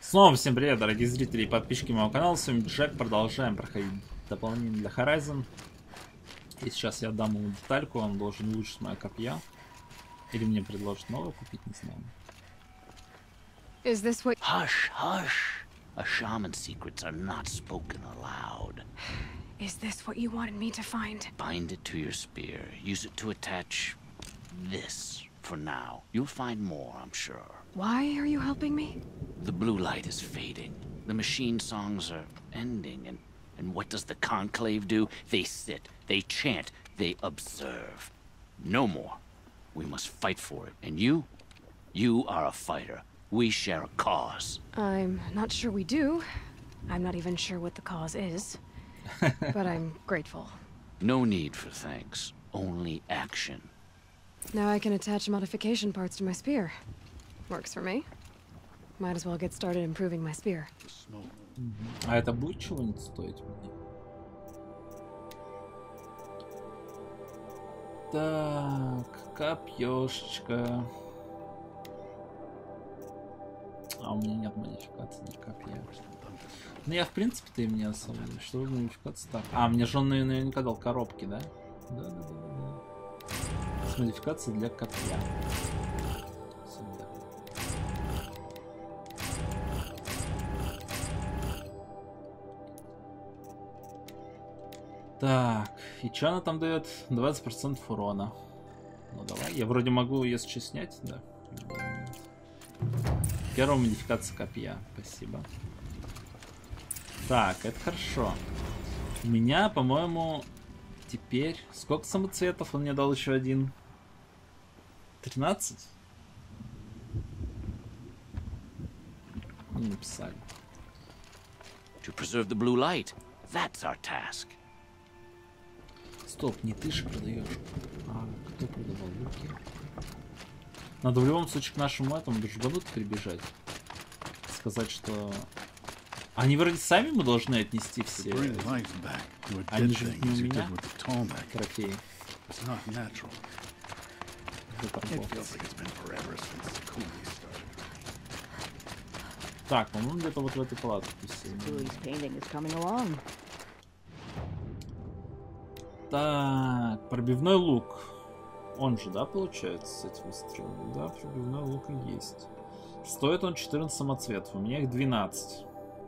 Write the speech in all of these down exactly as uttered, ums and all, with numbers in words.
Снова всем привет, дорогие зрители и подписчики моего канала. С вами Джек. Продолжаем проходить дополнение для Horizon. И сейчас я дам ему детальку, он должен улучшить мое копье. Или мне предложат новое купить, не знаю. Is this what... Hush, hush. A shaman's secrets are not spoken aloud. Is this what you wanted me to find? Bind it to your spear. Use it to attach this for now. You'll find more, I'm sure. Why are you helping me? The blue light is fading. The machine songs are ending, and, and what does the Conclave do? They sit, they chant, they observe. No more. We must fight for it. And you? You are a fighter. We share a cause. I'm not sure we do. I'm not even sure what the cause is. But I'm grateful. No need for thanks. Only action. Now I can attach modification parts to my spear. Works for me. Might as well get started improving my spear. А это будет чего-нибудь стоить мне? Так, копьёшечка. А у меня нет модификации для копья. Ну я в принципе-то и мне особо. Что за модификация? Так. А, мне же он наверняка дал коробки, да? Да, да, да, да. С модификацией для копья. Сюда. Так, и что она там дает? двадцать процентов урона. Ну давай, я вроде могу, если что, снять, да. Первая модификация копья, спасибо. Так, это хорошо. У меня, по-моему, теперь... Сколько самоцветов он мне дал еще один? тринадцать? Не написали. To preserve the blue light. That's our task. Стоп, не ты же продаешь. А, кто продавал луки? Надо в любом случае к нашему этому дружбану прибежать. Сказать, что... Они вроде сами мы должны отнести все. Они же не у меня. Трофеи. Так, по-моему, где-то вот в этой палатке. Так, пробивной лук. Он же, да, получается, с этим выстрелом? Да, пробивной лук и есть. Стоит он четырнадцать самоцветов, у меня их двенадцать.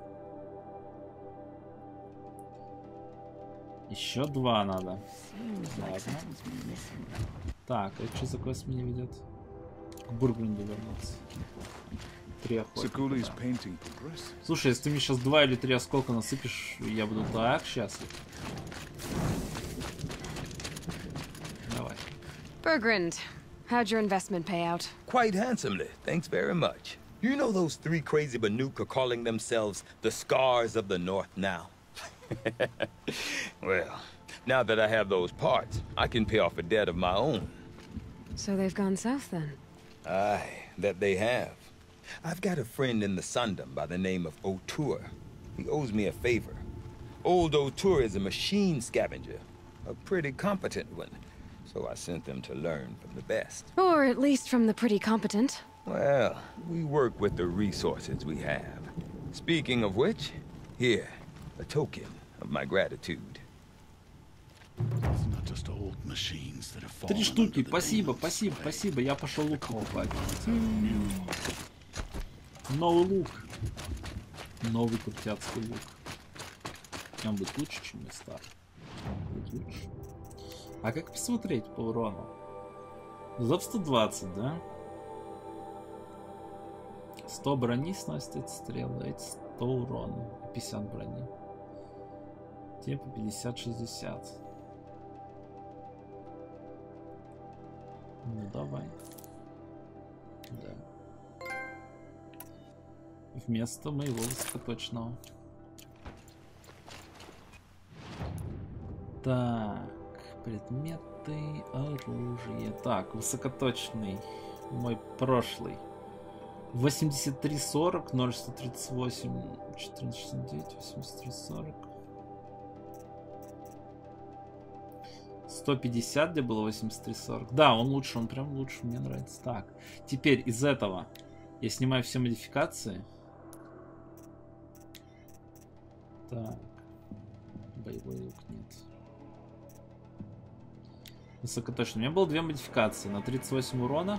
Еще два надо. Ладно. Так, это что за квест меня ведет? К Бургунду вернуться. Три охотника. Слушай, если ты мне сейчас два или три осколка насыпешь, я буду так счастлив. Давай. Bergrand, how'd your investment pay out? Quite handsomely, thanks very much. You know those three crazy Banuk are calling themselves the Scars of the North now? Well, now that I have those parts, I can pay off a debt of my own. So they've gone south then? Aye, that they have. I've got a friend in the Sundom by the name of O'Toole. He owes me a favor. Old O'Toole is a machine scavenger, a pretty competent one. So I sent them to learn from the best. Or at least from the pretty competent. Well, we work with the resources we have. Speaking of which, here, a token of my gratitude. Три штуки, спасибо, спасибо, спасибо. Я пошел лук покупать. Новый лук. Новый крутяцкий лук. Он будет лучше, чем мой старый. Будет лучше. А как посмотреть по урону? Зоб сто двадцать, да? сто брони сносит эти стрелы, эти сто урона. пятьдесят брони. Типа пятьдесят шестьдесят. Ну давай. Да. Вместо моего высокоточного. Так, предметы, оружие. Так, высокоточный. Мой прошлый. восемьдесят три сорок, ноль сто тридцать восемь, четырнадцать шестьдесят девять, восемьдесят три сорок. сто пятьдесят, где было восемьдесят три сорок. Да, он лучше, он прям лучше, мне нравится. Так, теперь из этого я снимаю все модификации. Так. Боевой лук нет. Высокоточно. У меня было две модификации. На тридцать восемь урона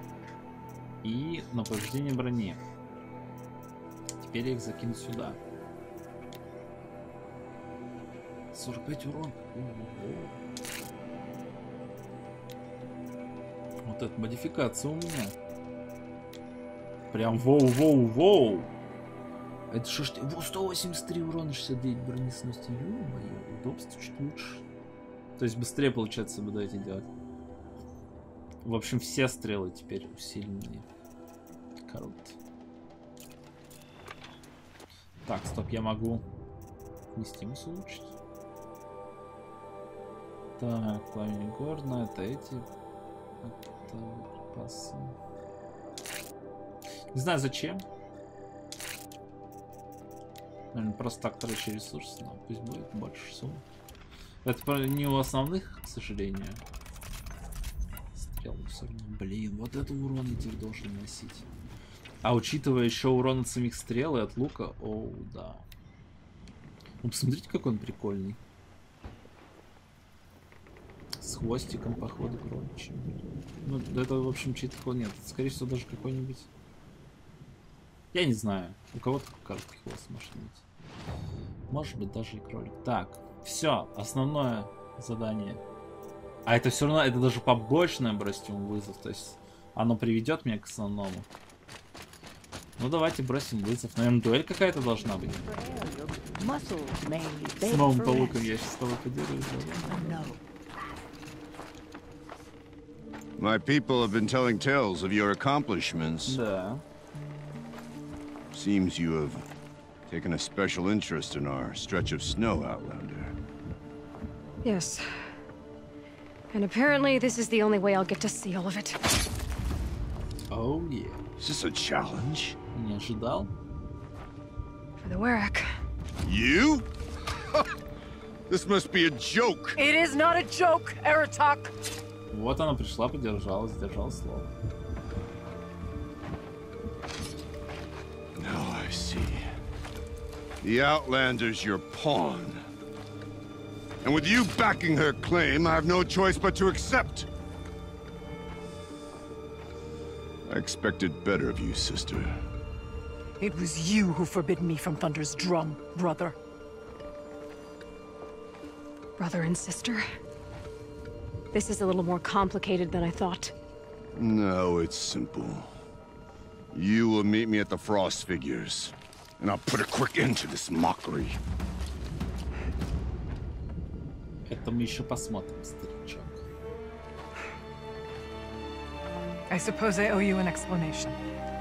и на повреждение брони. Теперь я их закину сюда. сорок пять урона. О-о-о. Вот эта модификация у меня. Прям воу-воу-воу. Это что ж... сто восемьдесят три урона, шестьдесят девять бронесности. Ё-моё, удобство чуть лучше. То есть быстрее получается буду эти делать. В общем, все стрелы теперь усиленные. Круто. Так, стоп, я могу вместимость улучшить. Так, пламя горно, это эти... Это припасы. Не знаю зачем. Наверное, просто так трачу ресурсы, но пусть будет больше сумм. Это не у основных, к сожалению. Стрел все равно. Блин, вот это урон я теперь должен носить. А учитывая еще урон от самих стрел и от лука, оу, да. Ну, посмотрите, какой он прикольный. С хвостиком, походу, кроличьим. Ну, это, в общем, чьи-то нет. Это, скорее всего, даже какой-нибудь... Я не знаю. У кого-то короткий хвост может быть. Может быть, даже и кролик. Так, все. Основное задание. А это все равно, это даже побочное бросим вызов. То есть оно приведет меня к основному. Ну, давайте бросим вызов. Наверное, дуэль какая-то должна быть. С новым пауком я сейчас с тобой поделюсь. My people have been telling tales of your accomplishments. Да. Seems you have taken a special interest in our stretch of snow, Outlander. Yes. And apparently this is the only way I'll get to see all of it. Oh yeah. Is this a challenge? Не ожидал. For the Warwick. You? This must be a joke. It is not a joke, Aratak. Вот она пришла, подержалась, сдержала слово. Now I see. The Outlander's your pawn. And with you backing her claim, I have no choice but to accept. I expected better of you, sister. It was you who forbid me from Thunder's drum, brother. Brother and sister? This is a little more complicated than I thought. No, it's simple. You will meet me at the Frost Figures, and I'll put a quick end to this mockery. Это мы еще посмотрим, старичок. I suppose I owe you an explanation.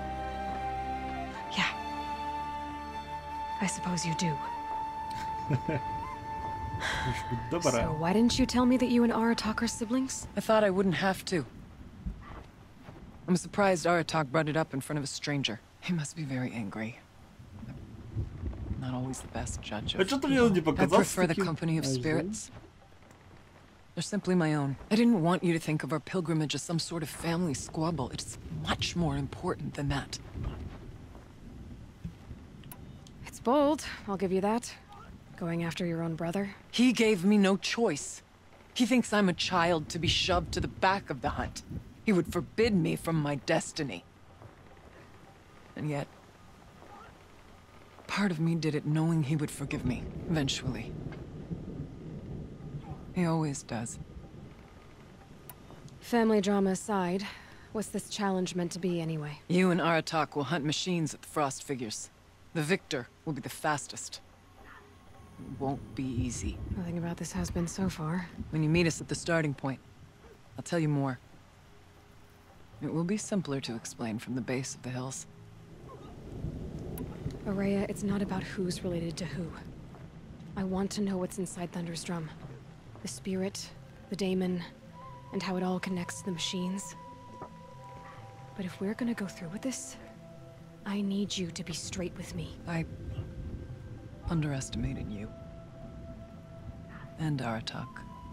Yeah. I suppose you do. So why didn't you tell me that you and Aratak are siblings? I thought I wouldn't have to. I'm surprised Aratak brought it up in front of a stranger. He must be very angry. I'm not always the best judge of people. I prefer the company of spirits. They're simply my own. I didn't want you to think of our pilgrimage as some sort of family squabble. It's much more important than that. It's bold, I'll give you that. Going after your own brother. He gave me no choice. He thinks I'm a child to be shoved to the back of the hunt. He would forbid me from my destiny. And yet, part of me did it knowing he would forgive me, eventually. He always does. Family drama aside, what's this challenge meant to be anyway? You and Aratak will hunt machines at the Frost Figures. The victor will be the fastest. It won't be easy. Nothing about this has been so far. When you meet us at the starting point, I'll tell you more. It will be simpler to explain from the base of the hills. Araya, it's not about who's related to who. I want to know what's inside Thunder's drum. The spirit, the daemon, and how it all connects to the machines. But if we're gonna go through with this, I need you to be straight with me. I underestimated you. And Aratak.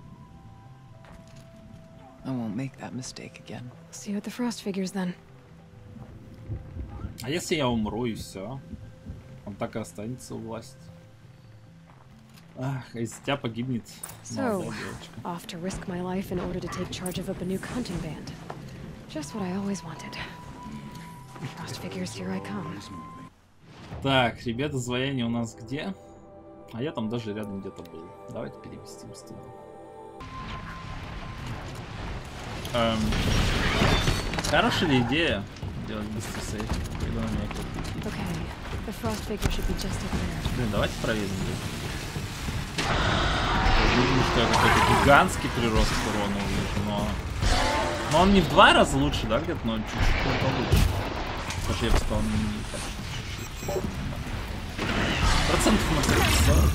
I won't make that mistake again. See you at the Frost Figures then. А если я умру и все? Он так и останется у власти. Ах, из тебя погибнет молодая девочка. Off to risk my life in order to take charge of a Banuk hunting band. Just what I always wanted. Frost figures, here I come. Так, ребята, изваяние у нас где? А я там даже рядом где-то был. Давайте переместимся туда. Эм, хорошая ли идея делать быстрый сейф, когда у меня кто-то летит? Блин, давайте проверим. Я думаю, что я какой-то гигантский прирост урона увижу, но... Но он не в два раза лучше, да, где-то, но чуть-чуть получше. Даже я бы сказал, не так чуть-чуть. Процентов на сорок.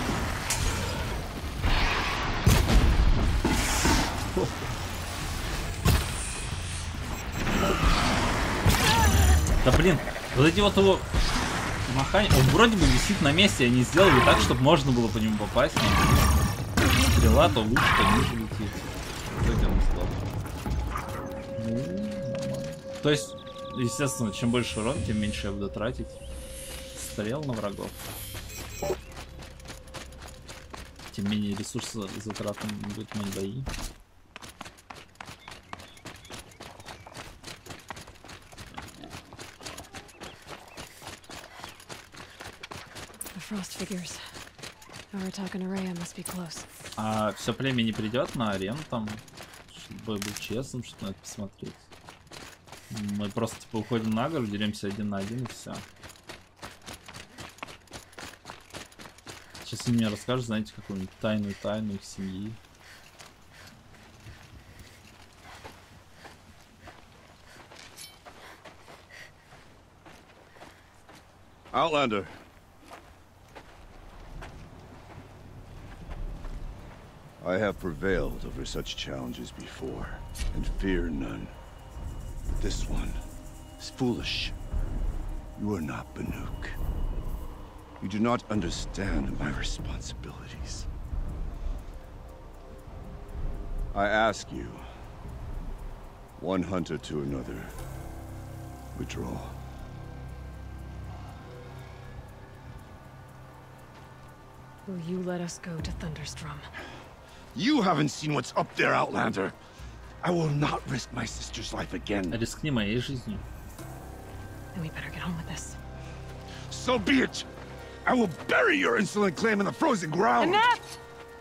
Да блин, вот эти вот его махания, он вроде бы висит на месте, они сделали так, чтобы можно было по нему попасть. Стрела то выше, то ниже летит. Ну, нормально. То есть, естественно, чем больше урон, тем меньше я буду тратить стрел на врагов. Тем менее ресурсов затратным будут мои бои. А все племя не придет на арену там, чтобы быть честным, чтобы на это посмотреть. Мы просто типа уходим на гору, деремся один на один и все. Сейчас мне расскажут, знаете, какую-нибудь тайную тайну их семьи. Outlander. I have prevailed over such challenges before, and fear none. But this one is foolish. You are not Banuk. You do not understand my responsibilities. I ask you, one hunter to another, withdraw. Will you let us go to Thunderstrom? You haven't seen what's up there, Outlander. I will not risk my sister's life again. Рискни моей жизнью. Then we better get on with this. So be it. I will bury your insolent claim in the frozen ground. Enough!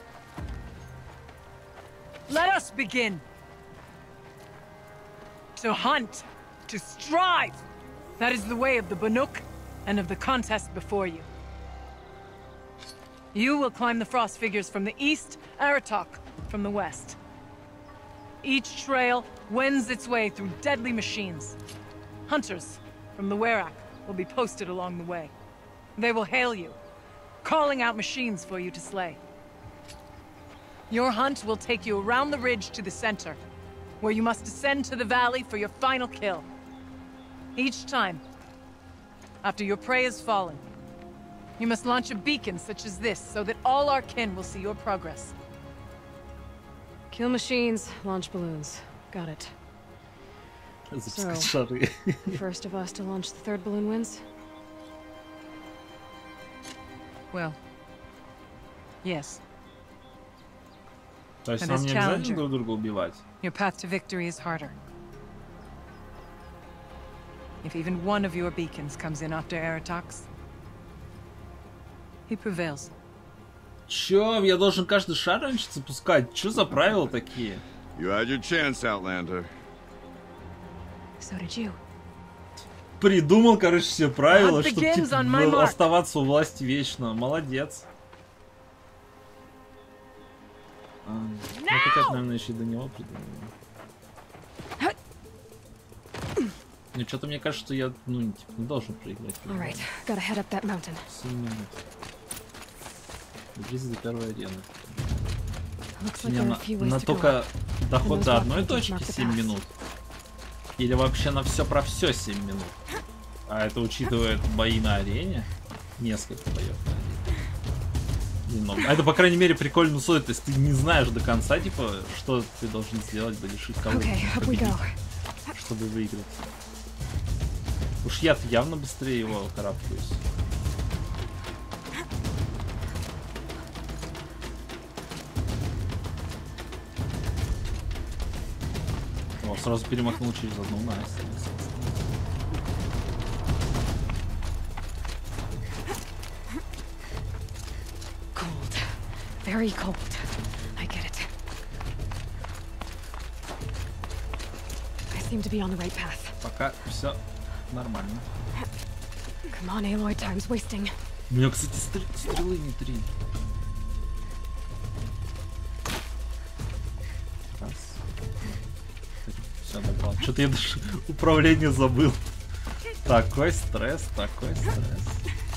Let us begin. To hunt, to strive. That is the way of the Banuk and of the contest before you. You will climb the frost figures from the east, Aratok from the west. Each trail wends its way through deadly machines. Hunters from the Werak will be posted along the way. They will hail you, calling out machines for you to slay. Your hunt will take you around the ridge to the center, where you must descend to the valley for your final kill. Each time, after your prey has fallen, you must launch a beacon such as this, so that all our kin will see your progress. Kill machines, launch balloons. Got it. So, first of us to launch the third balloon wins? Well, yes. То есть нам не обязательно друг друга убивать? Your path to victory is harder. If even one of your beacons comes in after Aratox, he prevails. Чё? Я должен каждый шар раньше запускать? Чё за правила такие? You had your chance, Outlander. So did you. Придумал, короче, все правила, чтобы типа, оставаться у власти вечно. Молодец. А, ну, хотят, наверное, еще до него придумали. Ну, что-то мне кажется, что я, ну, типа, не должен проиграть. Right. Gotta head up that mountain. семь минут. Ближе до первой арены. Like не, на, на только доход до одной точки семь минут. Или вообще на все про все семь минут. А это учитывает бои на арене. Несколько боев на арене. Немного. А это, по крайней мере, прикольно стоит. То есть ты не знаешь до конца, типа, что ты должен сделать, да решить кого победить, чтобы выиграть. Уж я-то явно быстрее его карабкаюсь. сразу перемахнул через одну, Настя. Cold. Very cold. I get it. I seem to be on the right path. Пока все нормально. Come on, Aloy, time's wasting. У меня, кстати, стр... стрелы не три. Раз. Все, добавил. Что-то я даже управление забыл. Такой стресс, такой стресс.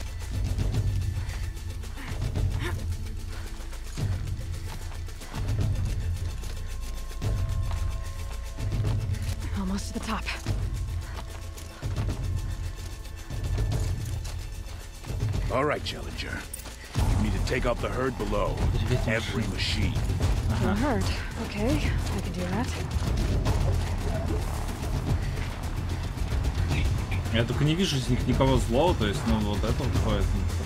Almost to the top. All right, Challenger. You need to take out the herd below. Every machine. The herd. Okay, I can do that. Я только не вижу из них никого злого, то есть, ну, вот это вот ходит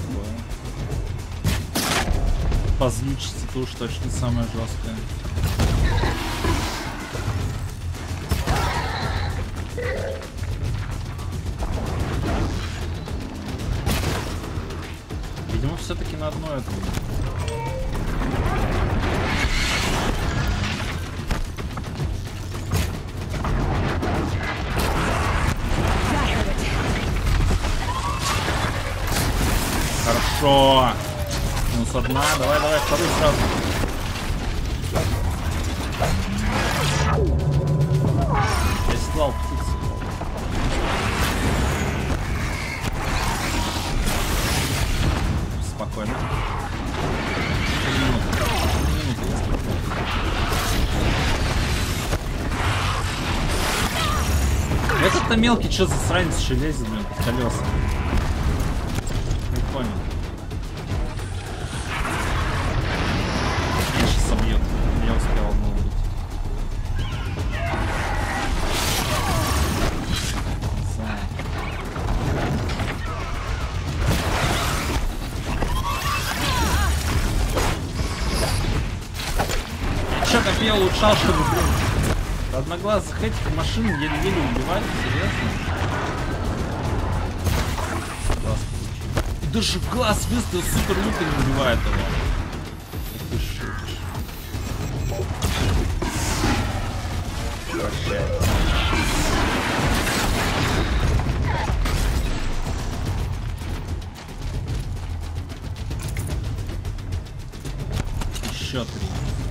такое. Позлючиться-то уж точно самое жесткое. Видимо, все-таки на одно это. Хорошо. Минус одна. Давай, давай, второй сразу. Я седлал птицу. Спокойно. Минуту. Минуту я спокойно. Этот-то мелкий, что за сранец еще лезет, блин, под колеса. Не понял. Меня сейчас собьет. Я успел одну убить. Че, как я улучшал, чтобы, блин, одноглазых этих машин еле-еле убивать, интересно. Глаз получил. Даже в глаз выставил, супер лука не убивает его. Ты шутишь. Прощай. Еще три.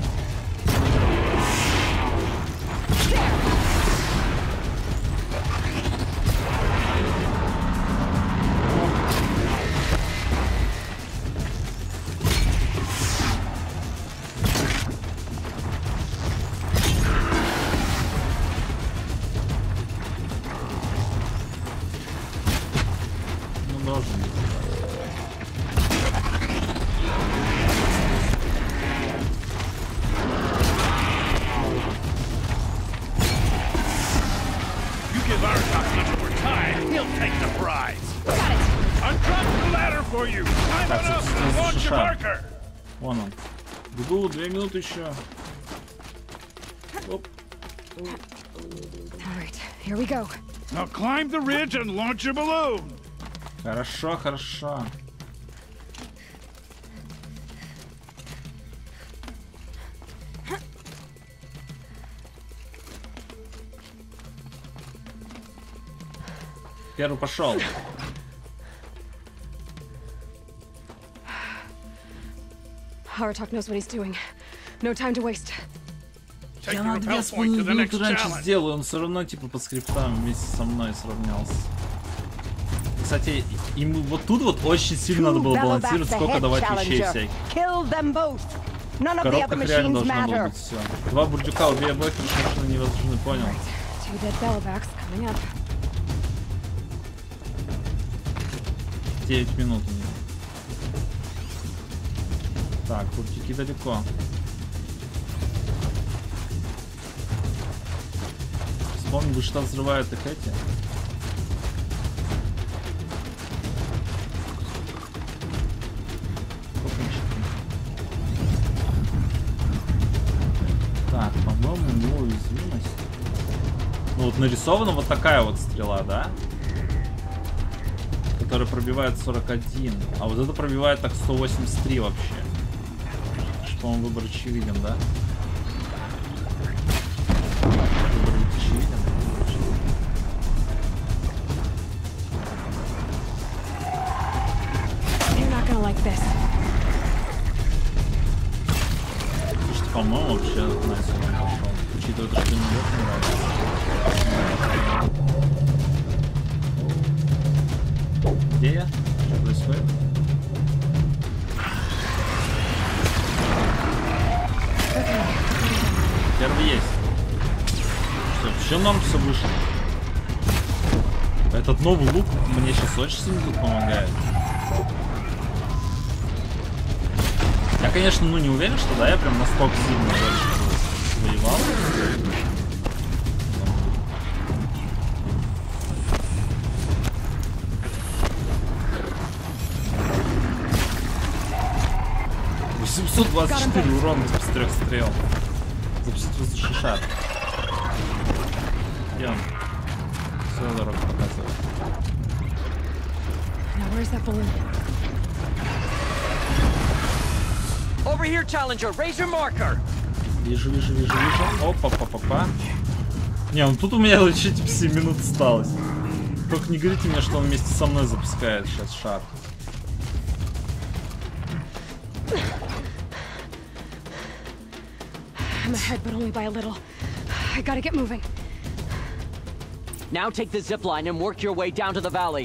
Вон он. Бегу, две минуты еще. Оп. Alright, here we go. Now climb the ridge and launch your balloon. Хорошо, хорошо. Первый пошел. Aratak knows what he's doing. No time to waste. Я на две с половиной минуты раньше сделаю, он все равно типа по скриптам вместе со мной сравнялся. Кстати, ему вот тут вот очень сильно надо было балансировать, сколько давать вещей всяких. В коробках реально должно было быть все. Два бурдюка, убей обоих, машины не возможны, понял? девять минут у него. Так, бурдюки далеко. Вспомни, что взрывают их эти. Так, по-моему, у него уязвимость. нарисована вот такая вот стрела, да? Которая пробивает сорок один. А вот это пробивает так сто восемьдесят три вообще. Что он выбор очевиден, да? Выбор очевиден. Слушайте, по-моему, вообще на сегодня пошел. Учитывая то, что не нравится. Где я? Что происходит? Первый есть. Что, все норм, все вышло. Этот новый лук мне сейчас очень сильно тут помогает. Я, конечно, ну не уверен, что да, я прям настолько сильно дальше воевал. восемьсот двадцать четыре урона с трех стрел. Запустить воздушный шар. Где он? Все дорогу показывает. Over here, Challenger. Raise your marker. Вижу, вижу, вижу, вижу. Опа, па, па, па. Не, ну тут у меня вообще типа семь минут осталось. Только не говорите мне, что он вместе со мной запускает сейчас шар. I'm ahead, but only by a little. I gotta get moving. Now take the zip line and work your way down to the valley.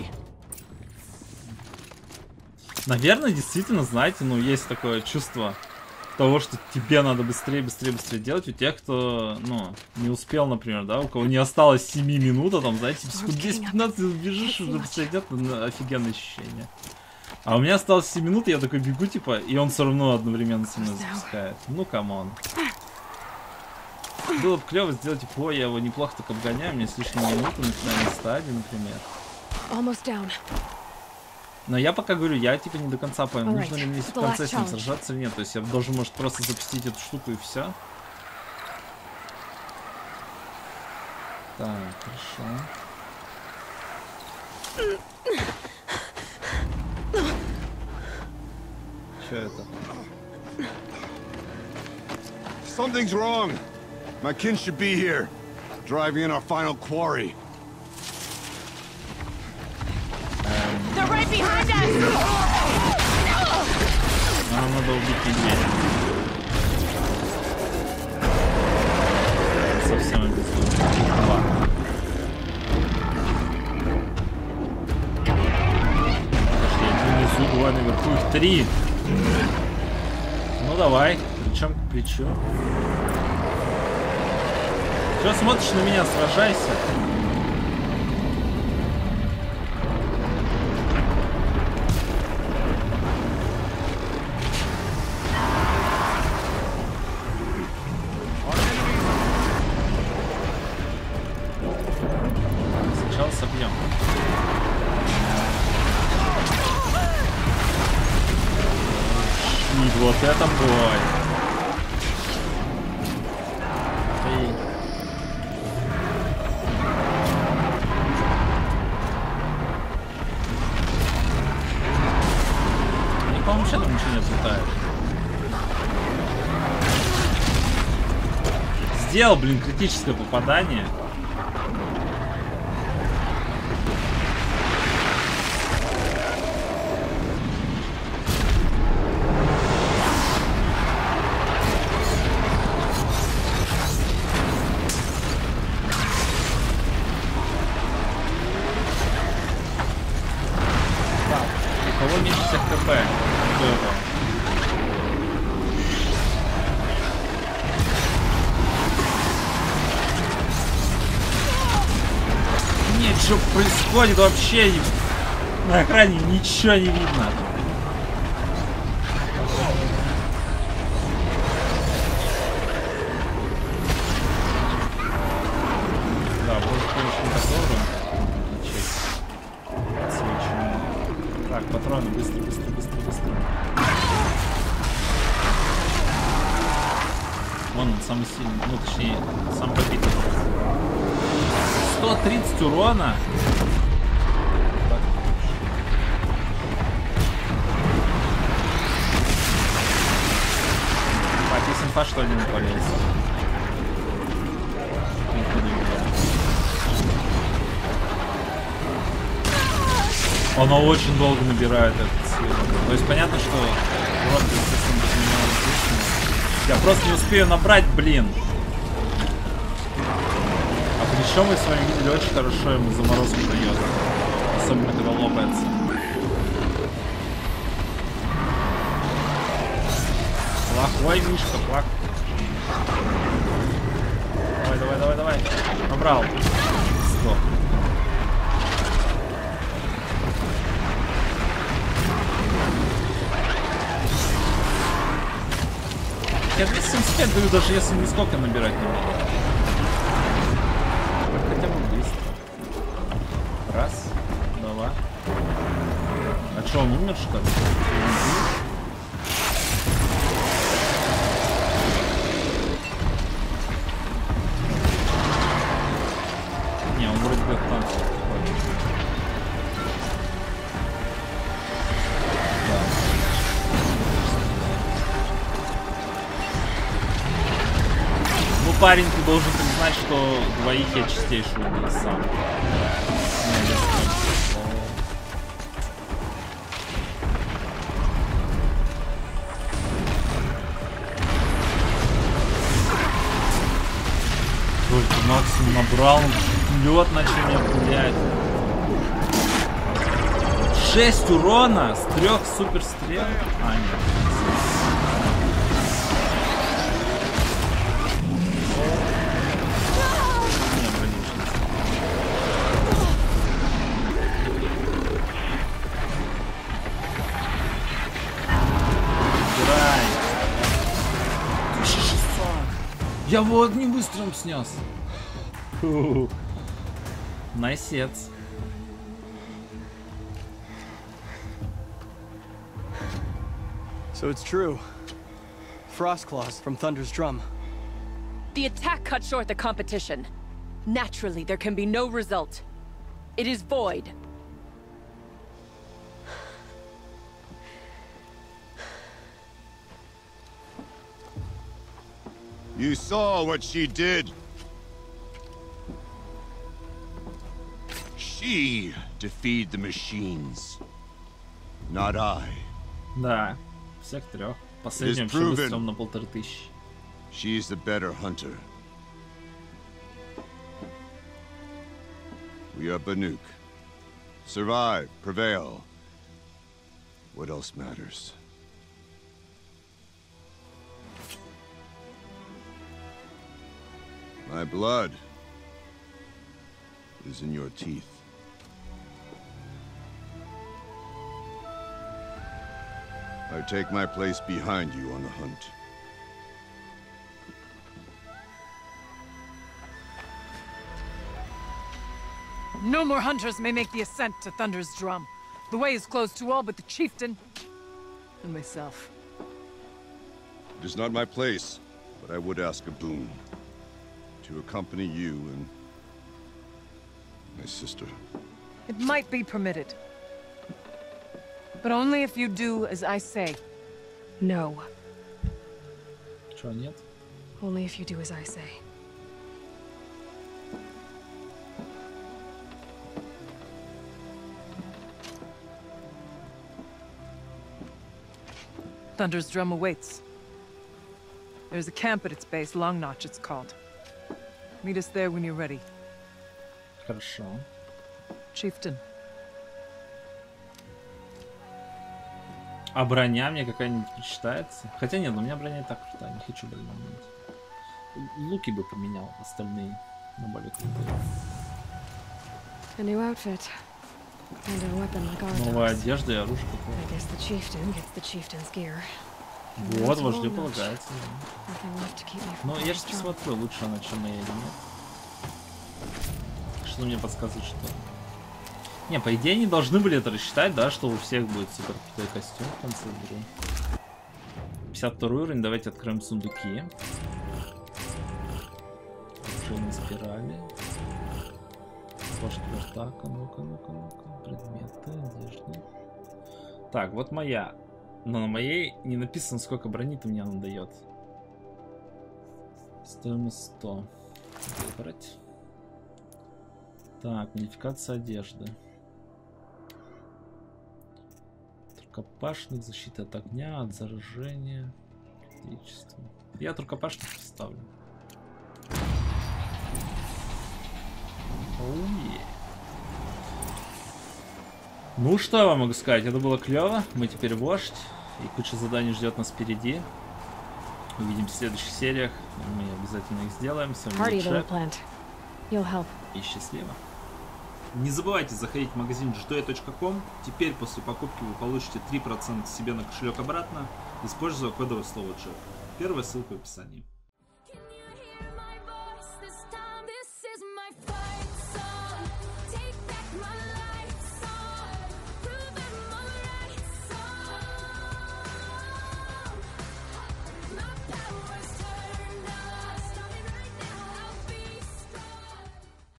Наверное, действительно, знаете, ну, есть такое чувство того, что тебе надо быстрее, быстрее, быстрее делать. У тех, кто, ну, не успел, например, да, у кого не осталось семь минут, а там, знаете, секунд десять-пятнадцать бежишь, уже быстрее идет, офигенное ощущение. А у меня осталось семь минут, и я такой бегу, типа, и он все равно одновременно со мной запускает. Ну, камон. Было бы клево сделать, типа, ой, я его неплохо так обгоняю, у меня с лишней минуты на финальной стадии, например. Но я пока говорю, я типа не до конца пойму, нужно ли мне в конце с ним сражаться или нет. То есть я должен, может, просто запустить эту штуку и все. Так, хорошо. Что это? Something's wrong. My kin should be here, driving in our final quarry. They're right behind us. Нам надо убить медведя. Совсем обязательно. Два. Подожди, один внизу, два наверху, их три. Ну давай, плечом к плечу. Че смотришь на меня, сражайся. Сначала собьем. И вот это бой. Вообще там ничего не отлетает. Сделал, блин, критическое попадание. У кого меньше всех КП? Нет, что происходит вообще? На экране ничего не видно. Да, может, конечно, не такой урон. Отсвечиваем. Так, патроны, быстро, быстро, быстро, быстро. Вон он самый сильный, ну точнее, сам побитый. сто тридцать урона. Есть инфа, что они не полезли. Она очень долго набирает этот силу. То есть понятно, что урон, естественно, без меня различный. Я просто не успею набрать, блин. А причем вы с вами видели, очень хорошо ему заморозку дает. Особенно когда лопается. Плохой Мишка, плох. Давай, давай, давай, давай. Набрал. Стоп. Я двести семьдесят пять даю, даже если нисколько набирать не буду. Хотя бы быстро. Раз, два. А что, он умер, что ли? Не, он вроде как там. Парень, ты должен признать, что двоих я чистейше убил сам. Только максимум набрал, лед начал меня пулять. шесть урона с трех суперстрел. А, нет. Я его одним выстрелом снес. Найсец. So it's true. Frostclaws from Thunder's drum. The attack cut short the competition. Naturally, there can be no result. It is void. You saw what she did. She defeated the machines. Not I. Да, всех трех. Последним вообще выстрелом на полторы тысячи. She is the better hunter. We are Banuk. Survive, prevail. What else matters? My blood is in your teeth. I take my place behind you on the hunt. No more hunters may make the ascent to Thunder's drum. The way is closed to all but the chieftain and myself. It is not my place, but I would ask a boon. To accompany you and my sister. It might be permitted. But only if you do as I say. No. Чё, нет? Only if you do as I say. Thunder's drum awaits. There's a camp at its base, Long Notch it's called. Meet us there when you're ready. Хорошо. Chieftain. А броня мне какая-нибудь причитается? Хотя нет, у меня броня и так крутая, не хочу броню менять. Луки бы поменял, остальные на более крутые. A new outfit. And a weapon like ours. Новая одежда и оружие какое. I guess the chieftain gets the chieftain's gear. Вот, вождю полагается. Ну, я же посмотрю, лучше она, чем моя или нет. Что мне подсказывает, что... Не, по идее, они должны были это рассчитать, да, что у всех будет супер крутой костюм в конце игры. пятьдесят второй уровень, давайте откроем сундуки. Оружейные спирали. Что так? Ну-ка, ну-ка, ну-ка. Предметы, одежда. Так, вот моя. Но на моей не написано, сколько брони-то мне она дает. Стоимость сто. Выбрать. Так, модификация одежды. Рукопашник, защита от огня, от заражения. Электричество. Я рукопашник поставлю. Оу, е. Ну что я вам могу сказать, это было клево. Мы теперь вождь. И куча заданий ждет нас впереди. Увидимся в следующих сериях. Мы обязательно их сделаем. С вами был Шеп. И счастливо. Не забывайте заходить в магазин джи ти эй точка ком. Теперь после покупки вы получите три процента себе на кошелек обратно, используя кодовое слово джек. Первая ссылка в описании.